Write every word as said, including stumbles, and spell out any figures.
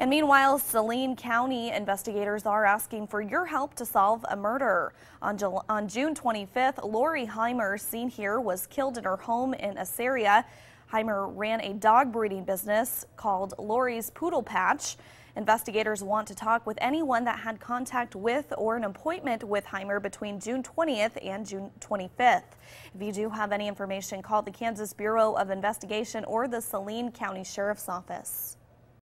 And meanwhile, Saline County investigators are asking for your help to solve a murder. On, Jul on June twenty-fifth, Lori Heimer, seen here, was killed in her home in Assyria. Heimer ran a dog breeding business called Lori's Poodle Patch. Investigators want to talk with anyone that had contact with or an appointment with Heimer between June twentieth and June twenty-fifth. If you do have any information, call the Kansas Bureau of Investigation or the Saline County Sheriff's Office.